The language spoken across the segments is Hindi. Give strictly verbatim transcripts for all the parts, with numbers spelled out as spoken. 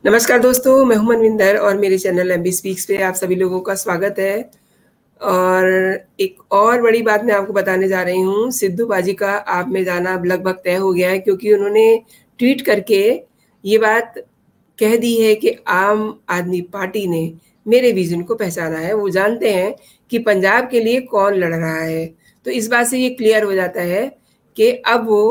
नमस्कार दोस्तों, मैं हूं मनविंदर और मेरे चैनल एमबी स्पीक्स पे आप सभी लोगों का स्वागत है। और एक और बड़ी बात मैं आपको बताने जा रही हूँ। सिद्धू बाजी का आप में जाना अब लगभग तय हो गया है, क्योंकि उन्होंने ट्वीट करके ये बात कह दी है कि आम आदमी पार्टी ने मेरे विजन को पहचाना है। वो जानते हैं कि पंजाब के लिए कौन लड़ रहा है। तो इस बात से ये क्लियर हो जाता है कि अब वो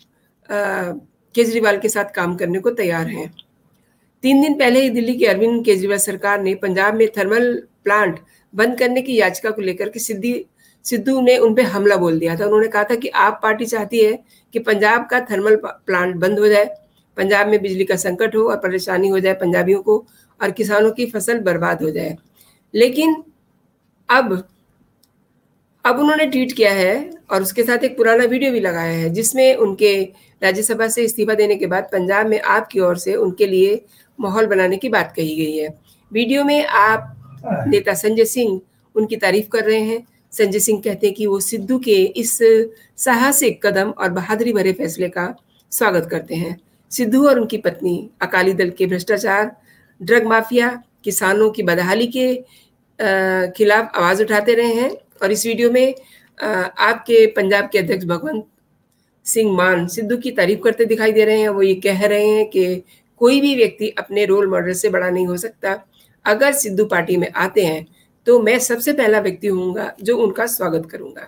केजरीवाल के साथ काम करने को तैयार हैं। तीन दिन पहले ही दिल्ली की अरविंद केजरीवाल सरकार ने पंजाब में थर्मल प्लांट बंद करने की याचिका को लेकर के सिद्धि सिद्धू ने उन पे हमला बोल दिया था। उन्होंने कहा था कि आप पार्टी चाहती है कि पंजाब का थर्मल प्लांट बंद हो जाए, पंजाब में बिजली का संकट हो और परेशानी हो जाए पंजाबियों को, और किसानों की फसल बर्बाद हो जाए। लेकिन अब अब उन्होंने ट्वीट किया है और उसके साथ एक पुराना वीडियो भी लगाया है, जिसमें उनके राज्यसभा से इस्तीफा देने के बाद पंजाब में आपकी ओर से उनके लिए माहौल बनाने की बात कही गई है। वीडियो में आप नेता संजय सिंह उनकी तारीफ कर रहे हैं। संजय सिंह कहते हैं कि वो सिद्धू के इस साहसिक कदम और बहादुरी भरे फैसले का स्वागत करते हैं। सिद्धू और उनकी पत्नी अकाली दल के भ्रष्टाचार, ड्रग माफिया, किसानों की बदहाली के खिलाफ आवाज उठाते रहे हैं। और इस वीडियो में आपके पंजाब के अध्यक्ष भगवंत सिंह मान सिद्धू की तारीफ करते दिखाई दे रहे हैं। वो ये कह रहे हैं कि कोई भी व्यक्ति अपने रोल मॉडल से बड़ा नहीं हो सकता। अगर सिद्धू पार्टी में आते हैं तो मैं सबसे पहला व्यक्ति होऊंगा जो उनका स्वागत करूंगा।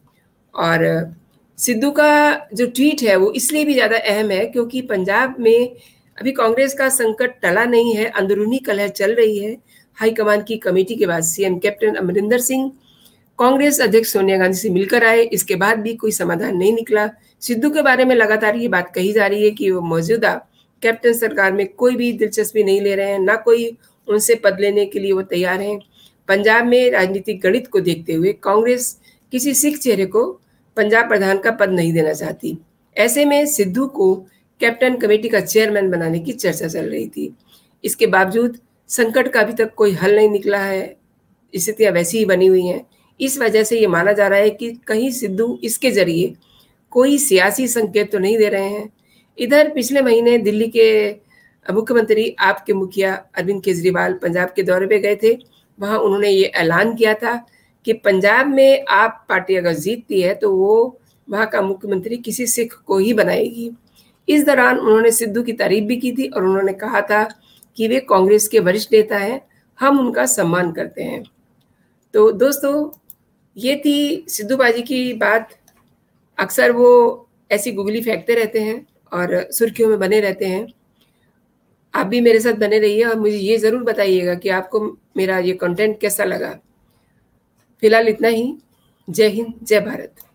और सिद्धू का जो ट्वीट है वो इसलिए भी ज़्यादा अहम है क्योंकि पंजाब में अभी कांग्रेस का संकट टला नहीं है, अंदरूनी कलह चल रही है। हाईकमान की कमेटी के बाद सीएम कैप्टन अमरिंदर सिंह कांग्रेस अध्यक्ष सोनिया गांधी से मिलकर आए, इसके बाद भी कोई समाधान नहीं निकला। सिद्धू के बारे में लगातार ये बात कही जा रही है कि वो मौजूदा कैप्टन सरकार में कोई भी दिलचस्पी नहीं ले रहे हैं, ना कोई उनसे पद लेने के लिए वो तैयार हैं। पंजाब में राजनीतिक गणित को देखते हुए कांग्रेस किसी सिख चेहरे को पंजाब प्रधान का पद नहीं देना चाहती। ऐसे में सिद्धू को कैप्टन कमेटी का चेयरमैन बनाने की चर्चा चल रही थी। इसके बावजूद संकट का अभी तक कोई हल नहीं निकला है, स्थितियां वैसी ही बनी हुई हैं। इस वजह से ये माना जा रहा है कि कहीं सिद्धू इसके जरिए कोई सियासी संकेत तो नहीं दे रहे हैं। इधर पिछले महीने दिल्ली के मुख्यमंत्री आपके मुखिया अरविंद केजरीवाल पंजाब के दौरे पे गए थे। वहां उन्होंने ये ऐलान किया था कि पंजाब में आप पार्टी अगर जीतती है तो वो वहां का मुख्यमंत्री किसी सिख को ही बनाएगी। इस दौरान उन्होंने सिद्धू की तारीफ भी की थी और उन्होंने कहा था कि वे कांग्रेस के वरिष्ठ नेता हैं, हम उनका सम्मान करते हैं। तो दोस्तों, ये थी सिद्धू बाजी की बात। अक्सर वो ऐसी गुगली फेंकते रहते हैं और सुर्खियों में बने रहते हैं। आप भी मेरे साथ बने रहिए और मुझे ये ज़रूर बताइएगा कि आपको मेरा ये कंटेंट कैसा लगा। फिलहाल इतना ही। जय हिंद, जय भारत।